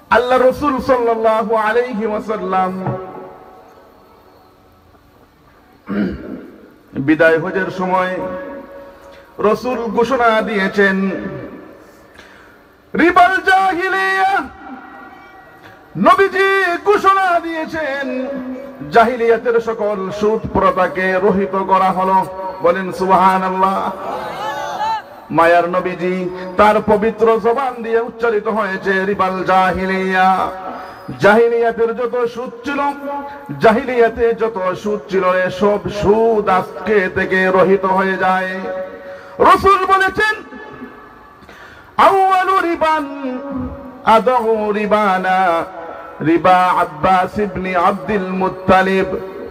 আল্লাহ রাসূল সাল্লাল্লাহু আলাইহি ওয়াসাল্লাম বিদায় হজের সময় রাসূল ঘোষণা দিয়েছেন, রিবাল জাহিলিয়া, নবীজি ঘোষণা দিয়েছেন জাহিলিয়াতের সকল সুদ প্রথাকে রহিত করা হলো। বলেন সুবহানাল্লাহ। মায়ার নবীজি তার পবিত্র জবান দিয়ে উচ্চারিত হয়েছে রিবাল জাহিলিয়া। জাহিলিয়াতের যত সুদ ছিল, জাহিলিয়াতে যত সুদ ছিল, সব সুদ আজকে থেকে রহিত হয়ে যায়। রাসূল বলেছেন, আউয়ালু রিবান আদউ রিবানা রিবা আব্বাস ইবনে আব্দুল মুত্তালিব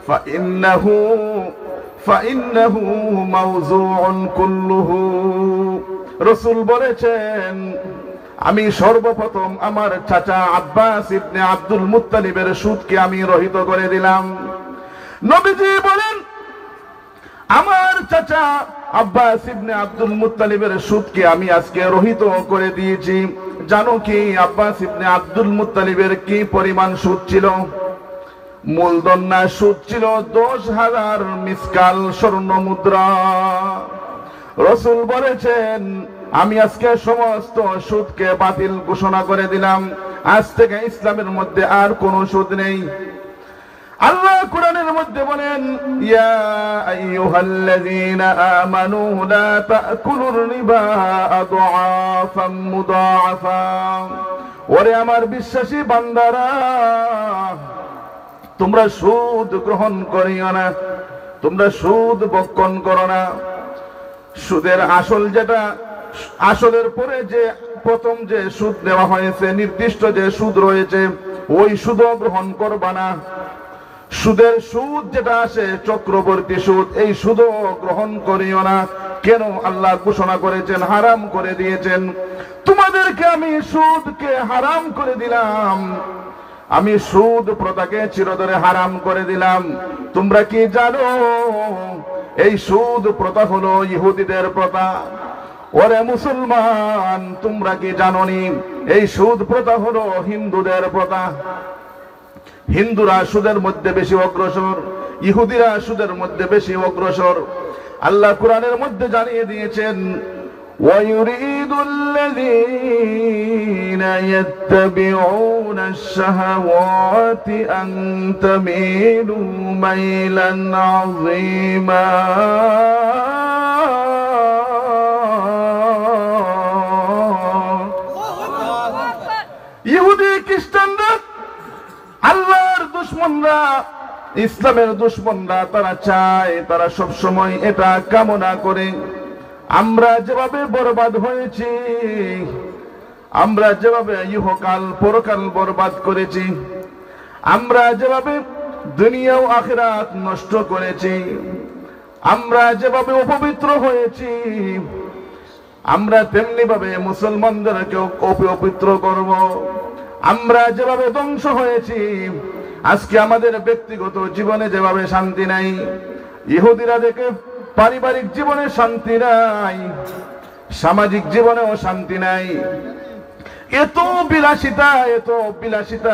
ফাইন্নাহু মাওযুউন কুল্লুহু। রাসূল বলেছেন, আমি সর্বপ্রথম আমার চাচা আব্বাস ইবনে আব্দুল মুত্তালিবের সুদকে আমি রহিত করে দিলাম। নবীজি বলেন, আমার চাচা আব্বাস ইবনে আব্দুল মুত্তালিবের সুদকে আমি আজকে রহিত করে দিয়েছি। জানো কি আব্বাস ইবনে আব্দুল মুত্তালিবের কি পরিমাণ সুদ ছিল? মূলধন না, সুদ ছিল 10,000 মিসকাল স্বর্ণ মুদ্রা। রাসূল বলেছেন, আমি আজকে সমস্ত সুদকে বাতিল ঘোষণা করে দিলাম। আজ থেকে ইসলামের মধ্যে আর কোনো সুদ নেই। আল্লাহ কোরআনের মধ্যে বলেন, ইয়া আইয়ুহাল্লাযীনা আমানু লা তাকুলুর রিবা আদআফাম মুদাআফা। ওরে আমার বিশ্বাসী বান্দারা, তোমরা সুদ গ্রহণ করিও না, তোমরা সুদ ভক্ষণ করো না। সুদের আসল যেটা, আসলের পরে যে প্রথম যে সুদ দেওয়া হয়েছে, নির্দিষ্ট যে সুদ রয়েছে, ওই সুদও গ্রহণ করবা না। সুদের সুদ যেটা আসে চক্রবর্তী সুদ, এই সুদও গ্রহণ করিও না। কেন? আল্লাহ ঘোষণা করেছেন, হারাম করে দিয়েছেন। তোমাদেরকে আমি সুদকে হারাম করে দিলাম, আমি সুদ প্রথাকে চিরতরে হারাম করে দিলাম। তোমরা কি জানো এই সুদ প্রথা হলো ইহুদিদের প্রথা? ওরে মুসলমান, তোমরা কি জানোনি এই সুদ প্রথা হলো হিন্দুদের প্রথা? হিন্দুরা সুদের মধ্যে বেশি অগ্রসর, ইহুদিরা সুদের মধ্যে বেশি অগ্রসর। আল্লাহ কোরআনের মধ্যে জানিয়ে দিয়েছেন, وَيُرِيدُ الَّذِينَ يَتَّبِعُونَ الشَّهَوَاتِ أَن تَمِيلُوا مَيْلًا عَظِيمًا। ইহুদি খ্রিস্টানরা, আল্লাহর দুশমনরা, ইসলামের দুশমনরা, তারা চায়, তারা সব সময় এটা কামনা করে, আমরা যেভাবে বরবাদ হয়েছি, আমরা যেভাবে ইহকাল পরকাল বরবাদ করেছি, আমরা যেভাবে দুনিয়া ও আখিরাত নষ্ট করেছি, আমরা যেভাবে অপবিত্র হয়েছি, আমরা তেমনি ভাবে মুসলমানদেরকেও অপবিত্র করব। আমরা যেভাবে ধ্বংস হয়েছি, আজকে আমাদের ব্যক্তিগত জীবনে যেভাবে শান্তি নাই, ইহুদিরা দেখে পারিবারিক জীবনে শান্তি নাই, সামাজিক জীবনেও শান্তি নাই। এত বিলাসিতা, এত বিলাসিতা,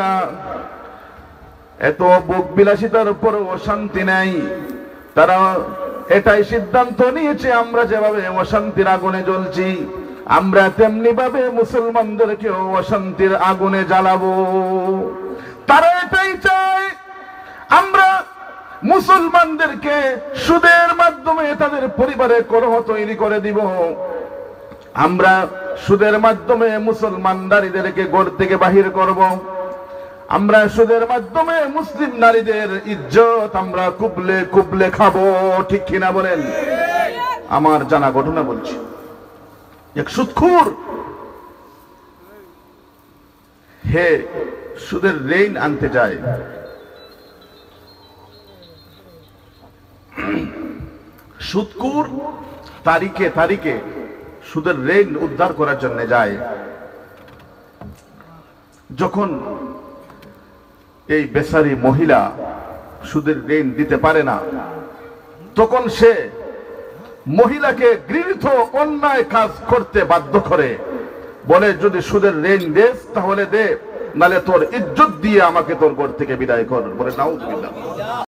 এত ভোগ বিলাসিতার উপরেও শান্তি নাই। তারা এটাই সিদ্ধান্ত নিয়েছে, আমরা যেভাবে অশান্তির আগুনে জ্বলছি, আমরা তেমনি ভাবে মুসলমানদেরকেও অশান্তির আগুনে জ্বালাবো। তারা এটাই চায়, আমরা মুসলমানদেরকে সুদের মাধ্যমে তাদের পরিবারে কলহ তৈরি করে দিব। আমরা সুদের মাধ্যমে মুসলমান নারীদেরকে ঘর থেকে বাহির করব। আমরা সুদের মাধ্যমে মুসলিম নারীদের ইজ্জত আমরা কুবলে কুবলে খাবো। ঠিক কিনা বলেন? আমার জানা ঘটনা বলছি। এক সুদখোর হে সুদের ঋণ আনতে যায়। সুদখোর তারিখে তারিখে সুদের ঋণ উদ্ধার করার জন্য যায়। যখন এই বেচারি মহিলা সুদের ঋণ দিতে পারে না, তখন সে মহিলাকে গৃহীত অন্যায় কাজ করতে বাধ্য করে। বলে, যদি সুদের ঋণ দেস তাহলে দে, নালে তোর ইজ্জত দিয়ে আমাকে তোর ঘর থেকে বিদায় কর। বলে নাউজুবিল্লাহ।